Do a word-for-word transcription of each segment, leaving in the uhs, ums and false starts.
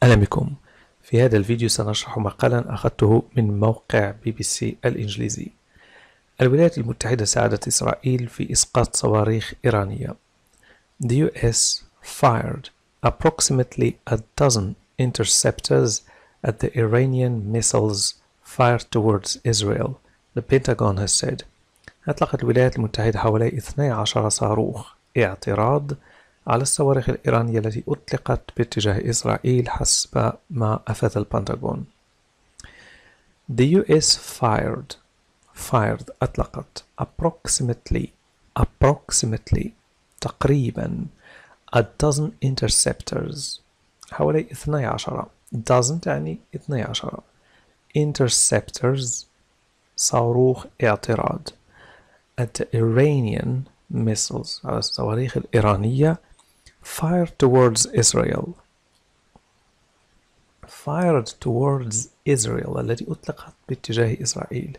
أهلا بكم. في هذا الفيديو سنشرح مقالا أخذته من موقع بي بي سي الإنجليزي. الولايات المتحدة ساعدت إسرائيل في إسقاط صواريخ إيرانية. The U S fired approximately a dozen interceptors at the Iranian missiles fired towards Israel, the Pentagon has said. أطلقت الولايات المتحدة حوالي اثني عشر صاروخ اعتراض على الصواريخ الإيرانية التي أطلقت باتجاه إسرائيل حسب ما أفاد البنتاغون. The U S fired fired أطلقت approximately approximately تقريبا a dozen interceptors حوالي اثني عشر dozen يعني اثني عشر interceptors صاروخ اعتراض at the Iranian missiles على الصواريخ الإيرانية fired towards Israel fired towards Israel التي أطلقت باتجاه إسرائيل.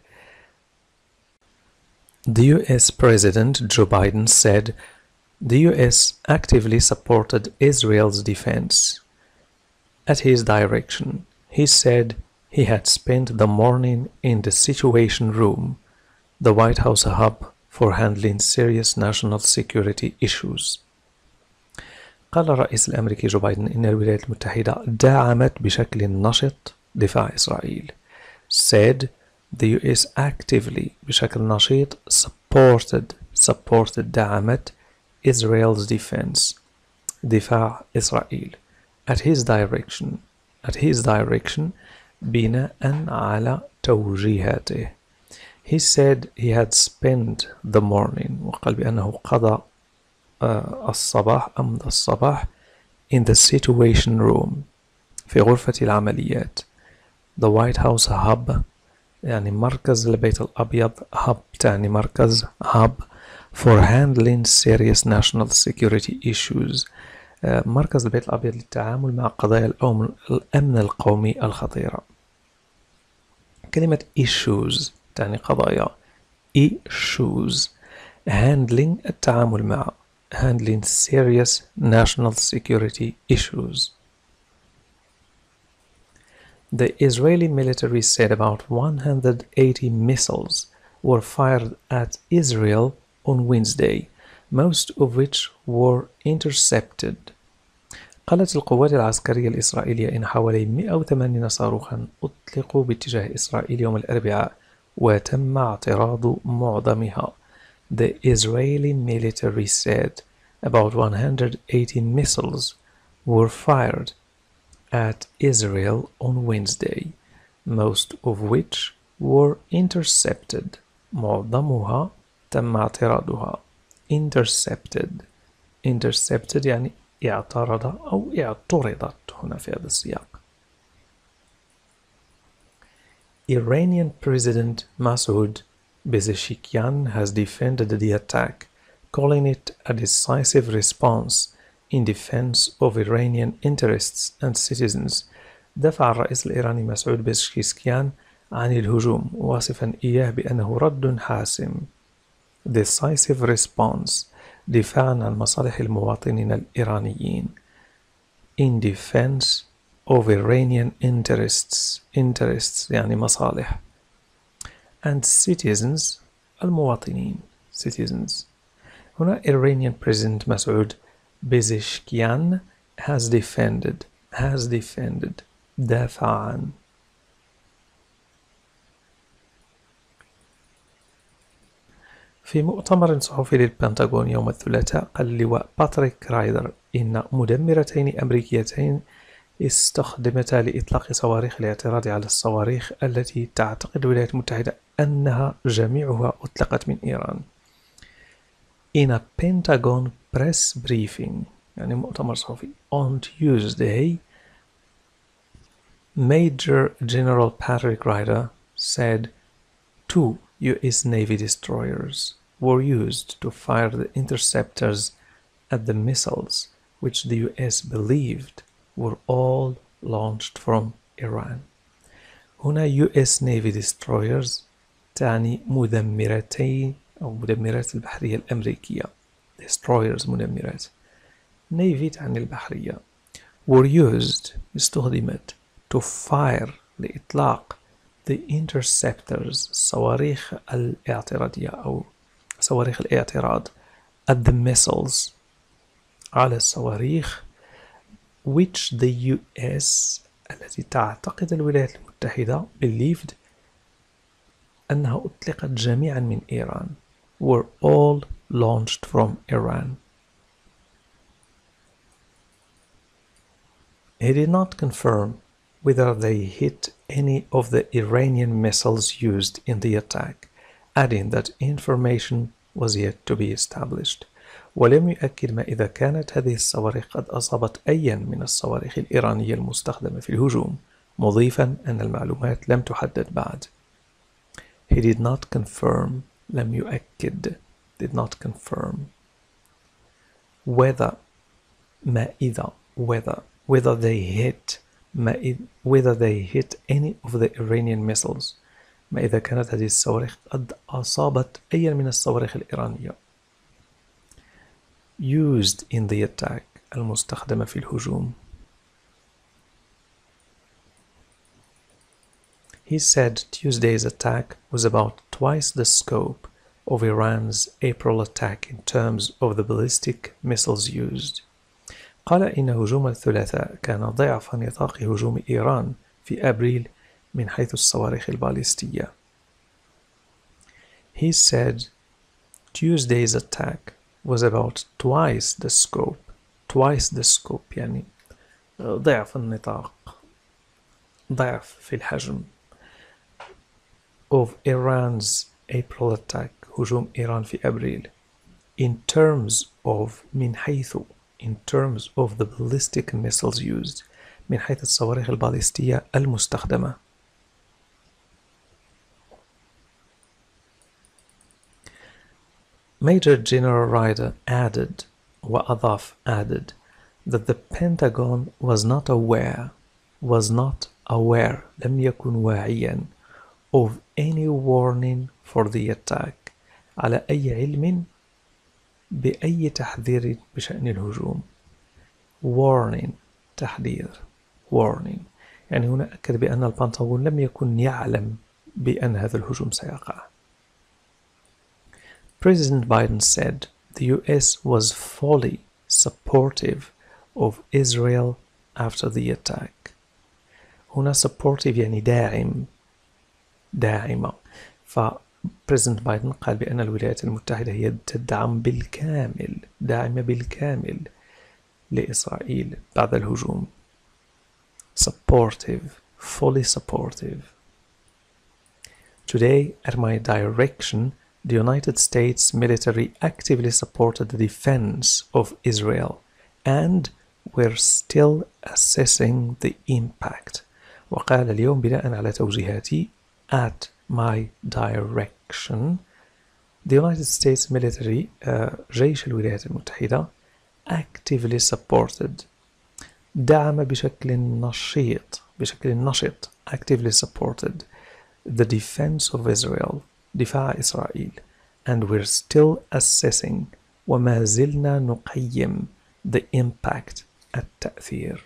The U S President Joe Biden said the U S actively supported Israel's defense. At his direction, he said he had spent the morning in the Situation Room, the White House hub for handling serious national security issues. قال الرئيس الأمريكي جو بايدن إن الولايات المتحدة دعمت بشكل نشط دفاع إسرائيل. Said the U S actively بشكل نشيط supported supported دعمت Israel's defense دفاع إسرائيل. At his direction at his direction بناء على توجيهاته. He said he had spent the morning وقال بأنه قضى الصباح أمضى الصباح in the situation room في غرفة العمليات. The White House hub يعني مركز البيت الأبيض hub تعني مركز hub for handling serious national security issues مركز البيت الأبيض للتعامل مع قضايا الأمن القومي الخطيرة. كلمة issues تعني قضايا issues handling التعامل مع handling serious national security issues. The Israeli military said about one hundred eighty missiles were fired at Israel on Wednesday, most of which were intercepted. قالت القوات العسكرية الإسرائيلية إن حوالي مئة وثمانين صاروخا أطلقوا باتجاه إسرائيل يوم الأربعاء وتم اعتراض معظمها. The Israeli military said about one hundred eighty missiles were fired at Israel on Wednesday, most of which were intercepted. معظمها تم اعتراضها. Intercepted intercepted يعني اعترض أو اعترضت هنا في هذا السياق. Iranian President Masoud Pezeshkian has defended the attack, calling it a decisive response in defense of Iranian interests and citizens. دفع الرئيس الإيراني مسعود بيزشكيان عن الهجوم واصفا إياه بأنه رد حاسم. Decisive response دفاعا عن مصالح المواطنين الإيرانيين. In defense of Iranian interests interests يعني مصالح and citizens المواطنين citizens. هنا Iranian President Masoud Pezeshkian has defended has defended دافع عن. في مؤتمر صحفي للبنتاغون يوم الثلاثاء قال اللواء باتريك رايدر إن مدمرتين أمريكيتين استخدمتا لإطلاق صواريخ الاعتراض على الصواريخ التي تعتقد الولايات المتحدة أنها جميعها أطلقت من إيران. In a Pentagon press briefing يعني مؤتمر صحفي on Tuesday, Major General Patrick Ryder said two U S Navy destroyers were used to fire the interceptors at the missiles which the U S believed were all launched from Iran. هنا U S Navy destroyers تعني مدمرتين أو مدمرات البحرية الأمريكية. destroyers مدمرات. Navy تعني البحرية. were used استخدمت to fire لإطلاق the interceptors صواريخ الاعتراضية أو صواريخ الاعتراض at the missiles على الصواريخ which the U S التي تعتقد الولايات المتحدة believed أنها أطلقت جميعا من إيران were all launched from Iran. He did not confirm whether they hit any of the Iranian missiles used in the attack, adding that information was yet to be established. ولم يؤكد ما إذا كانت هذه الصواريخ قد أصابت أيا من الصواريخ الإيرانية المستخدمة في الهجوم، مضيفا أن المعلومات لم تحدد بعد. He did not confirm لم يؤكد did not confirm whether ما إذا whether whether they hit ما إذ, whether they hit any of the Iranian missiles ما إذا كانت هذه الصواريخ قد أصابت أي من الصواريخ الإيرانية used in the attack المستخدمة في الهجوم. He said Tuesday's attack was about twice the scope of Iran's April attack in terms of the ballistic missiles used. قال إن هجوم الثلاثاء كان ضعف نطاق هجوم إيران في أبريل من حيث الصواريخ الباليستية. He said Tuesday's attack was about twice the scope twice the scope يعني ضعف النطاق ضعف في الحجم of Iran's April attack هجوم إيران في أبريل in terms of من حيث in terms of the ballistic missiles used من حيث الصواريخ الباليستية المستخدمة. Major General Ryder added وأضاف added that the Pentagon was not aware was not aware لم يكن واعيا of any warning for the attack على أي علم بأي تحذير بشأن الهجوم. warning تحذير warning يعني هنا أكد بأن البنتاغون لم يكن يعلم بأن هذا الهجوم سيقع. President Biden said the U S was fully supportive of Israel after the attack. هنا supportive يعني داعم داعمة. فبريزيدنت بايدن قال بأن الولايات المتحدة هي تدعم بالكامل داعمة بالكامل لإسرائيل بعد الهجوم. supportive fully supportive. Today, at my direction, the United States military actively supported the defense of Israel and we're still assessing the impact. وقال اليوم بناء على توجيهاتي at my direction the United States military uh, جيش الولايات المتحدة actively supported دعم بشكل نشيط بشكل نشط actively supported the defense of Israel دفاع إسرائيل and we're still assessing وما زلنا نقيم the impact التأثير.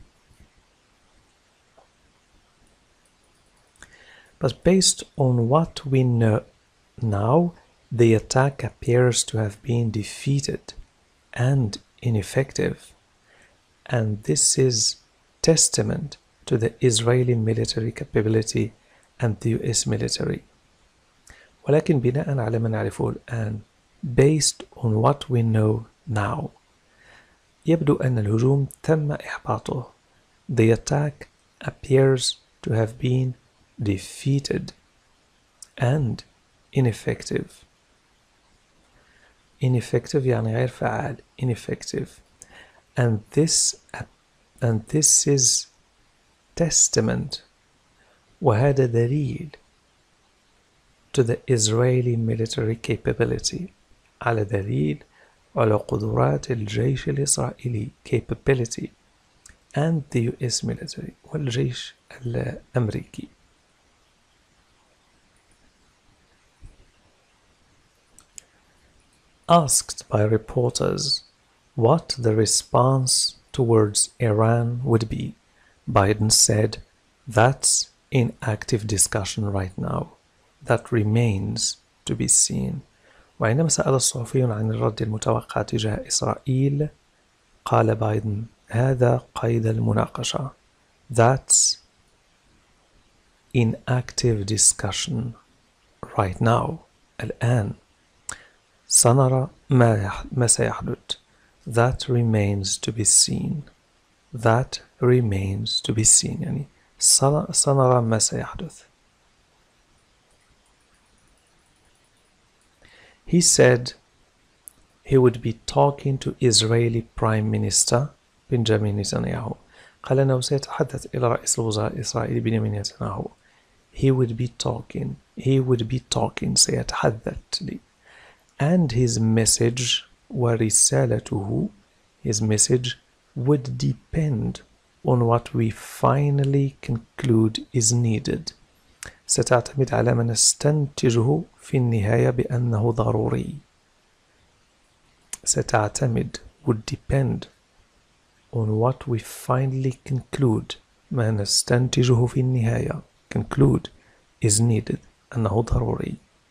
But based on what we know now, the attack appears to have been defeated and ineffective, and this is testament to the Israeli military capability and the U S military. ولكن بناء على ما نعرفه الآن based on what we know now يبدو أن الهجوم تم إحباطه. The attack appears to have been defeated and ineffective. Ineffective يعني غير فعال ineffective and this and this is testament وهذا دليل to the Israeli military capability على دليل على قدرات الجيش الإسرائيلي capability and the U S military والجيش الأمريكي. Asked by reporters what the response towards Iran would be. Biden said, that's in active discussion right now. That remains to be seen. وعندما سأل الصحفيون عن الرد المتوقع تجاه إسرائيل قال بايدن هذا قيد المناقشة. That's in active discussion right now. الآن سنرى ما ما سيحدث. That remains to be seen. That remains to be seen. يعني سنرى ما سيحدث. He said he would be talking to Israeli Prime Minister Benjamin Netanyahu. قال أنه سيتحدث إلى رئيس الوزراء الإسرائيلي بنيامين نتنياهو. He would be talking. He would be talking. سيتحدث لي. And his message ورسالته, his message would depend on what we finally conclude is needed. ستعتمد على ما نستنتجه في النهاية بأنه ضروري. ستعتمد would depend on what we finally conclude ما نستنتجه في النهاية conclude is needed أنه ضروري.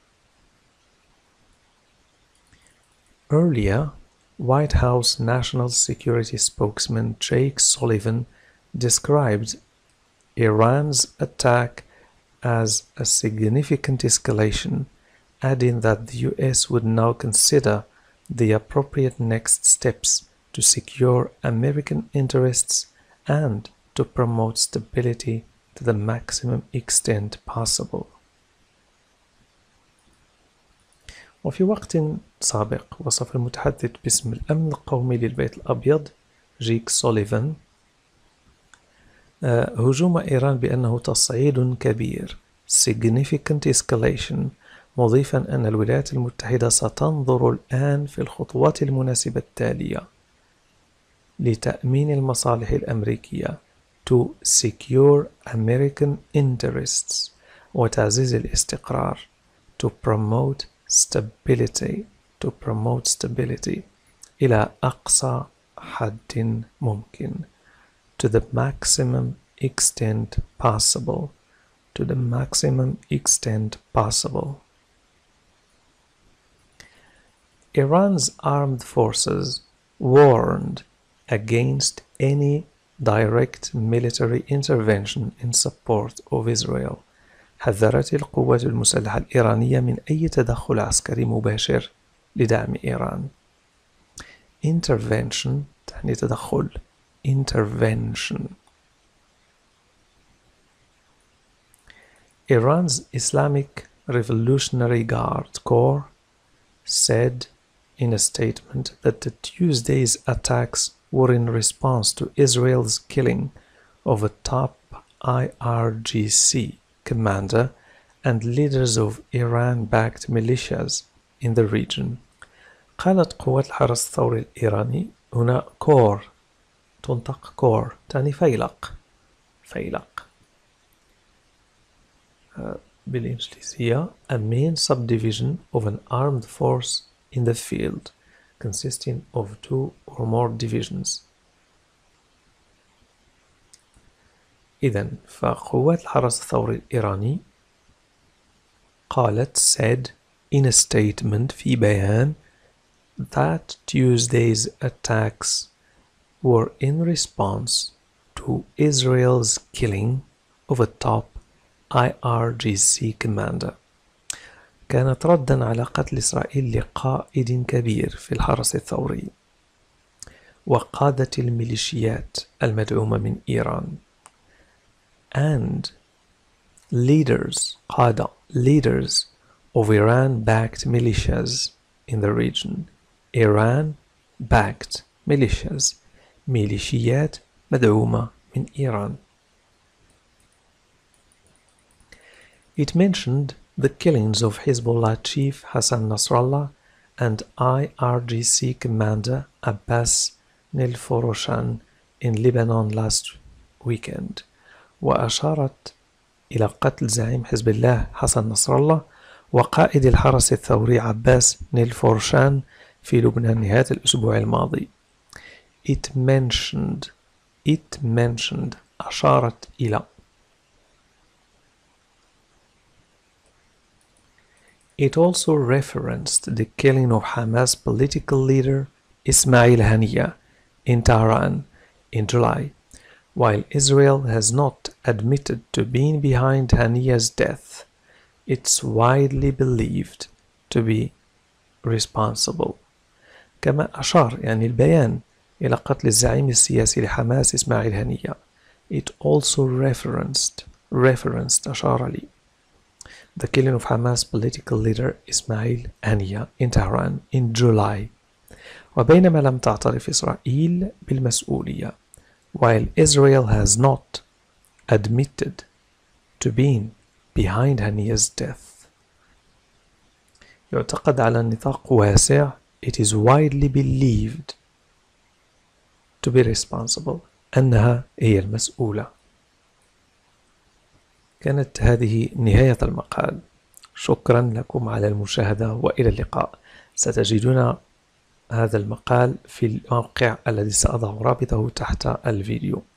Earlier, White House National Security spokesman Jake Sullivan described Iran's attack as a significant escalation, adding that the U S would now consider the appropriate next steps to secure American interests and to promote stability to the maximum extent possible. وفي وقت سابق وصف المتحدث باسم الأمن القومي للبيت الأبيض جيك سوليفان هجوم إيران بأنه تصعيد كبير significant escalation، مضيفا أن الولايات المتحدة ستنظر الآن في الخطوات المناسبة التالية لتأمين المصالح الأمريكية to secure American interests وتعزيز الاستقرار to promote stability to promote stability إلى أقصى حد ممكن to the maximum extent possible to the maximum extent possible. Iran's armed forces warned against any direct military intervention in support of Israel. حذرت القوات المسلحة الإيرانية من أي تدخل عسكري مباشر لدعم إيران. Intervention تعني تدخل. Intervention. Iran's Islamic Revolutionary Guard Corps said in a statement that the Tuesday's attacks were in response to Israel's killing of a top I R G C commander and leaders of Iran-backed militias in the region. قالت قوات الحرس الثوري الإيراني هنا كور تنطق كور تعني فيلق فيلق uh, بالإنجليزية a main subdivision of an armed force in the field consisting of two or more divisions. إذن فقوات الحرس الثوري الإيراني قالت said in a statement في بيان that Tuesday's attacks were in response to Israel's killing of a top I R G C commander. كانت ردًا على قتل إسرائيل لقائد كبير في الحرس الثوري وقادة الميليشيات المدعومة من إيران and leaders قادة leaders of Iran-backed militias in the region. Iran-backed militias ميليشيات مدعومة من إيران. It mentioned the killings of Hezbollah chief Hassan Nasrallah and I R G C commander Abbas Nilforoshan in Lebanon last weekend. وأشارت إلى قتل زعيم حزب الله حسن نصر الله وقائد الحرس الثوري عباس نيلفورشان في لبنان نهاية الأسبوع الماضي. it mentioned it mentioned أشارت إلى. It also referenced the killing of Hamas political leader Ismail Haniyeh in Tehran in July. While Israel has not admitted to being behind Haniyeh's death, it's widely believed to be responsible. كما أشار يعني البيان إلى قتل الزعيم السياسي لحماس إسماعيل هنية. It also referenced referenced أشار لي the killing of Hamas political leader Ismail Haniyeh in Tehran in July. وبينما لم تعترف إسرائيل بالمسؤولية, while Israel has not admitted to being behind Haniyeh's death. يعتقد على نطاق واسع, it is widely believed to be responsible, أنها هي المسؤولة. كانت هذه نهاية المقال. شكرا لكم على المشاهدة وإلى اللقاء. ستجدون هذا المقال في الموقع الذي سأضع رابطه تحت الفيديو.